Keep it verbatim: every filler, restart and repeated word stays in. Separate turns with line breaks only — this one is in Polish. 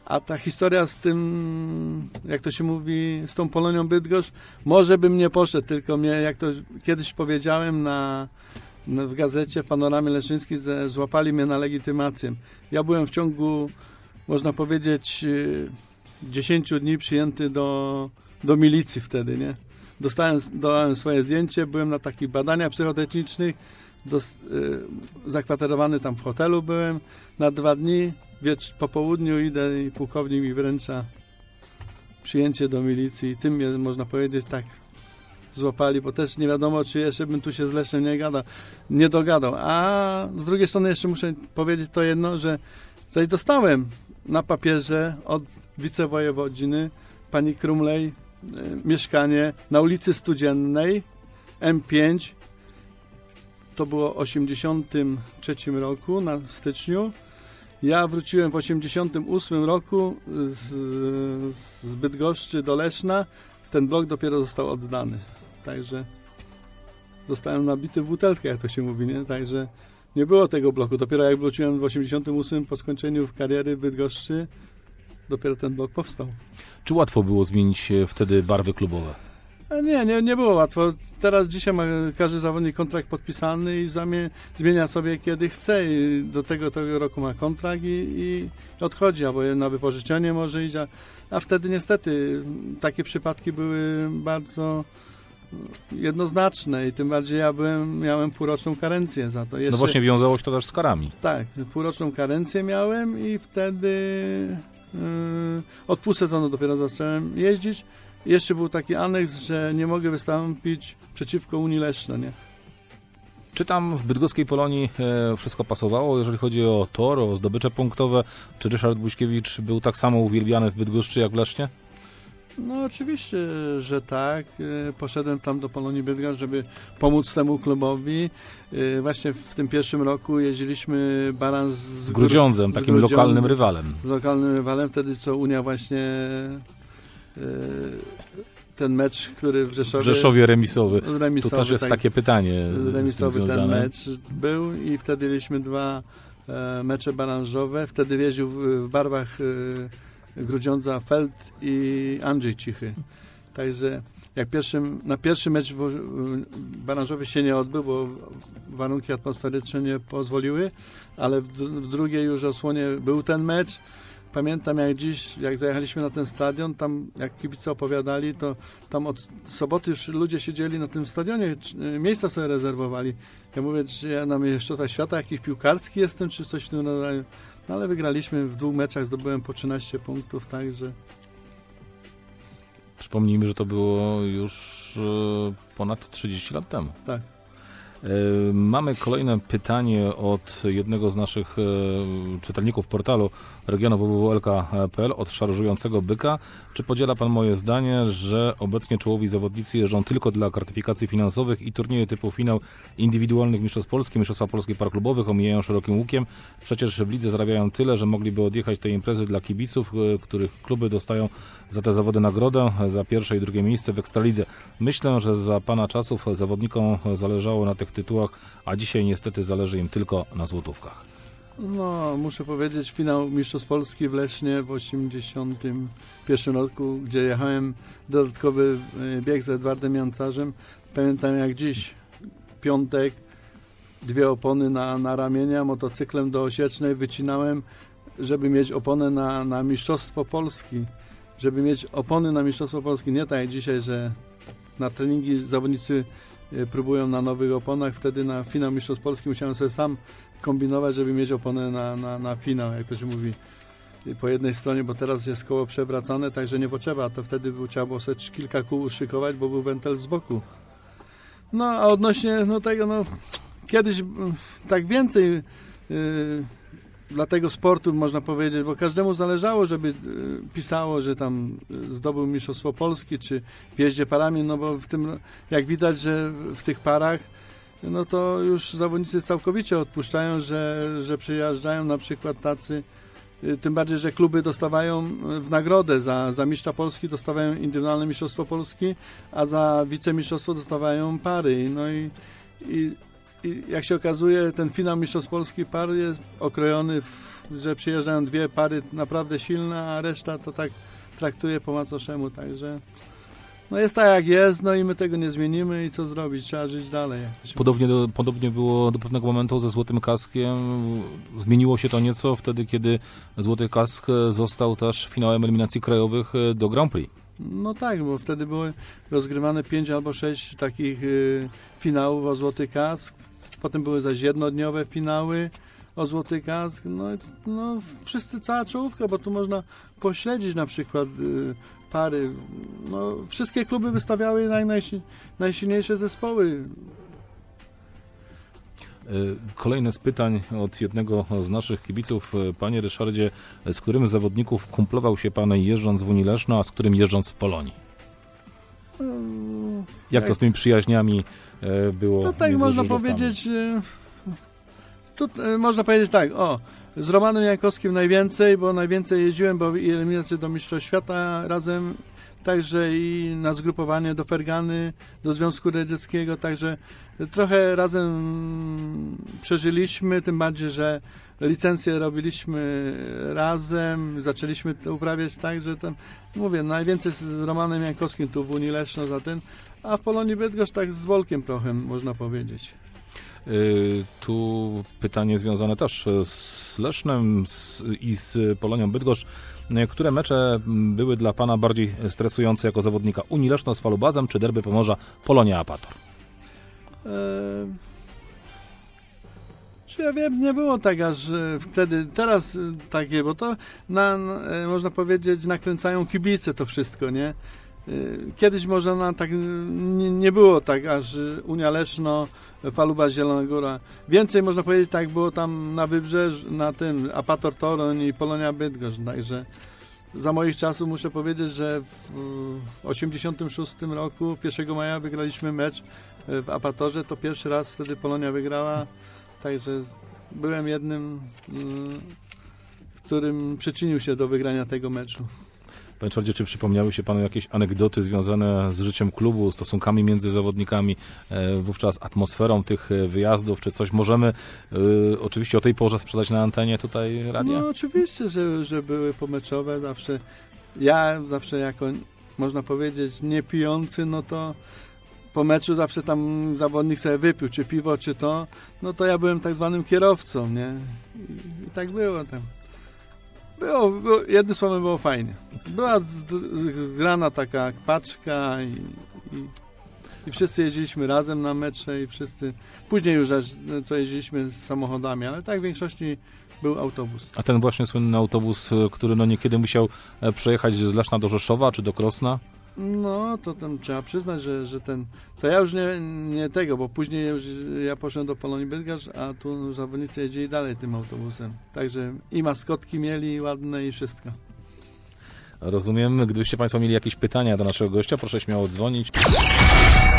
A ta historia z tym, jak to się mówi, z tą Polonią Bydgoszcz, może bym nie poszedł, tylko mnie, jak to kiedyś powiedziałem na, na w gazecie, w Panoramie Leszczyńskiej, że złapali mnie na legitymację. Ja byłem w ciągu, można powiedzieć, dziesięciu dni przyjęty do, do milicji wtedy, nie? Dostałem, dałem swoje zdjęcie, byłem na takich badaniach psychotechnicznych, dos, y, zakwaterowany tam w hotelu byłem na dwa dni. Wiecz, po południu idę i pułkownik mi wręcza przyjęcie do milicji i tym mnie, można powiedzieć, tak złapali, bo też nie wiadomo, czy jeszcze bym tu się z Lesznem nie gadał, nie dogadał. A z drugiej strony jeszcze muszę powiedzieć to jedno, że zaś dostałem na papierze od wicewojewodziny pani Krumlej y, mieszkanie na ulicy Studziennej M pięć. To było w osiemdziesiątym trzecim roku, na w styczniu. Ja wróciłem w osiemdziesiątym ósmym roku z, z Bydgoszczy do Leszna. Ten blok dopiero został oddany. Także zostałem nabity w butelkę, jak to się mówi, nie? Także nie było tego bloku. Dopiero jak wróciłem w osiemdziesiątym ósmym po skończeniu kariery w Bydgoszczy, dopiero ten blok powstał.
Czy łatwo było zmienić wtedy barwy klubowe?
Nie, nie, nie było łatwo. Teraz dzisiaj ma każdy zawodnik kontrakt podpisany i zamie, zmienia sobie kiedy chce. I do tego, tego roku ma kontrakt i, i odchodzi, albo na wypożyczenie może iść, a, a wtedy niestety takie przypadki były bardzo jednoznaczne i tym bardziej ja byłem, miałem półroczną karencję za to. Jeszcze,
no właśnie wiązało się to też z karami.
Tak, półroczną karencję miałem i wtedy yy, od pół sezonu dopiero zacząłem jeździć. Jeszcze był taki aneks, że nie mogę wystąpić przeciwko Unii Leszno, nie?
Czy tam w bydgoskiej Polonii e, wszystko pasowało, jeżeli chodzi o tor, o zdobycze punktowe? Czy Ryszard Buśkiewicz był tak samo uwielbiany w Bydgoszczy jak w Lesznie?
No oczywiście, że tak. Poszedłem tam do Polonii Bydgoszcz, żeby pomóc temu klubowi. Właśnie w tym pierwszym roku jeździliśmy balans z,
z Grudziądzem,
z
takim
Grudziądzem,
lokalnym rywalem.
Z lokalnym rywalem, wtedy co Unia właśnie ten mecz, który w Rzeszowie...
W Rzeszowie remisowy.
remisowy
to też jest
tak,
takie pytanie.
Remisowy ten mecz był i wtedy mieliśmy dwa e, mecze baranżowe. Wtedy jeździł w, w barwach e, Grudziądza Feld i Andrzej Cichy. Także jak pierwszym, na pierwszy mecz w, baranżowy się nie odbył, bo warunki atmosferyczne nie pozwoliły, ale w, w drugiej już osłonie był ten mecz. Pamiętam jak dziś, jak zajechaliśmy na ten stadion, tam jak kibice opowiadali, to tam od soboty już ludzie siedzieli na tym stadionie, miejsca sobie rezerwowali. Ja mówię, że ja na mistrzostwach świata jakiś piłkarski jestem, czy coś w tym rodzaju. No ale wygraliśmy w dwóch meczach, zdobyłem po trzynaście punktów, także...
Przypomnijmy, że to było już ponad trzydzieści lat temu.
Tak.
Mamy kolejne pytanie od jednego z naszych czytelników portalu regionu w w w kropka l k kropka p l, od szarżującego byka. Czy podziela Pan moje zdanie, że obecnie czołowi zawodnicy jeżdżą tylko dla gratyfikacji finansowych i turnieje typu finał indywidualnych Mistrzostw Polski, Mistrzostwa Polskie Par Klubowych omijają szerokim łukiem? Przecież w lidze zarabiają tyle, że mogliby odjechać te imprezy dla kibiców, których kluby dostają za te zawody nagrodę, za pierwsze i drugie miejsce w Ekstralidze. Myślę, że za Pana czasów zawodnikom zależało na tych tytułach, a dzisiaj niestety zależy im tylko na złotówkach.
No, muszę powiedzieć, finał Mistrzostw Polski w Lesznie w osiemdziesiątym pierwszym roku, gdzie jechałem dodatkowy bieg z Edwardem Jancarzem. Pamiętam jak dziś, piątek, dwie opony na, na ramienia, motocyklem do Osiecznej wycinałem, żeby mieć oponę na, na Mistrzostwo Polski. Żeby mieć opony na Mistrzostwo Polski, nie tak jak dzisiaj, że na treningi zawodnicy próbują na nowych oponach, wtedy na finał Mistrzostw Polski musiałem sobie sam kombinować, żeby mieć oponę na, na, na finał, jak to się mówi, po jednej stronie, bo teraz jest koło przewracane, także nie potrzeba, to wtedy był, trzeba było sobie kilka kół uszykować, bo był wentyl z boku. No, a odnośnie no, tego, no, kiedyś tak więcej yy, dla tego sportu, można powiedzieć, bo każdemu zależało, żeby y, pisało, że tam zdobył Mistrzostwo Polski, czy w jeździe parami, no bo w tym, jak widać, że w tych parach, no to już zawodnicy całkowicie odpuszczają, że, że przyjeżdżają na przykład tacy, y, tym bardziej, że kluby dostawają w nagrodę za, za mistrza Polski, dostawają indywidualne Mistrzostwo Polski, a za wicemistrzostwo dostawają pary. No i, i I jak się okazuje, ten finał Mistrzostw Polski par jest okrojony w, że przyjeżdżają dwie pary naprawdę silne, a reszta to tak traktuje po macoszemu, także no jest tak jak jest, no i my tego nie zmienimy i co zrobić, trzeba żyć dalej.
Podobnie, do, podobnie było do pewnego momentu ze Złotym Kaskiem. Zmieniło się to nieco wtedy, kiedy Złoty Kask został też finałem eliminacji krajowych do Grand Prix.
No tak, bo wtedy były rozgrywane pięć albo sześć takich y, finałów o Złoty Kask, potem były zaś jednodniowe finały o Złoty Kask, no, no wszyscy, cała czołówka, bo tu można pośledzić na przykład y, pary, no wszystkie kluby wystawiały naj, najsi, najsilniejsze zespoły.
Kolejne z pytań od jednego z naszych kibiców. Panie Ryszardzie, z którym z zawodników kumplował się pan jeżdżąc w Unii Leszno, a z którym jeżdżąc w Polonii? Jak to z tymi przyjaźniami było?
No tak można powiedzieć, tu, można powiedzieć tak, o, z Romanem Jankowskim najwięcej, bo najwięcej jeździłem, bo i eliminacje do Mistrzostw Świata razem, także i na zgrupowanie do Fergany, do Związku Radzieckiego, także trochę razem przeżyliśmy, tym bardziej, że licencje robiliśmy razem, zaczęliśmy to uprawiać tak, że tam, mówię, najwięcej z Romanem Jankowskim tu w Unii Leszno za ten, a w Polonii Bydgoszcz tak z Wolkiem trochę, można powiedzieć.
Yy, tu pytanie związane też z Lesznem z, i z Polonią Bydgoszcz. Które mecze były dla pana bardziej stresujące jako zawodnika? Unii Leszno z Falubazem czy derby Pomorza Polonia Apator?
Eee, czy ja wiem, nie było tak aż wtedy, teraz takie, bo to na, na, można powiedzieć nakręcają kibice to wszystko, nie? Kiedyś może na tak nie, nie było tak aż Unia Leszno, Falubaz, Zielona Góra. Więcej można powiedzieć tak było tam na Wybrzeżu, na tym Apator Toruń i Polonia Bydgoszcz. Także za moich czasów muszę powiedzieć, że w osiemdziesiątym szóstym roku, pierwszego maja wygraliśmy mecz w Apatorze. To pierwszy raz wtedy Polonia wygrała. Także byłem jednym, którym przyczynił się do wygrania tego meczu.
Panie Ryszardzie, czy przypomniały się panu jakieś anegdoty związane z życiem klubu, stosunkami między zawodnikami, e, wówczas atmosferą tych wyjazdów, czy coś możemy e, oczywiście o tej porze sprzedać na antenie tutaj radia?
No oczywiście, że, że były pomeczowe zawsze. Ja zawsze jako, można powiedzieć, nie pijący, no to po meczu zawsze tam zawodnik sobie wypił, czy piwo, czy to, no to ja byłem tak zwanym kierowcą, nie? I, i tak było tam. Było, było, jednym słowem było fajnie. Była zgrana taka paczka i, i, i wszyscy jeździliśmy razem na mecze i wszyscy, później już co jeździliśmy z samochodami, ale tak w większości był autobus.
A ten właśnie słynny autobus, który no niekiedy musiał przejechać z Leszna do Rzeszowa czy do Krosna?
No, to tam trzeba przyznać, że, że ten... To ja już nie, nie tego, bo później już ja poszedłem do Polonii Bydgoszcz, a tu zawodnicy jeździli dalej tym autobusem. Także i maskotki mieli ładne i wszystko.
Rozumiem. Gdybyście państwo mieli jakieś pytania do naszego gościa, proszę śmiało dzwonić.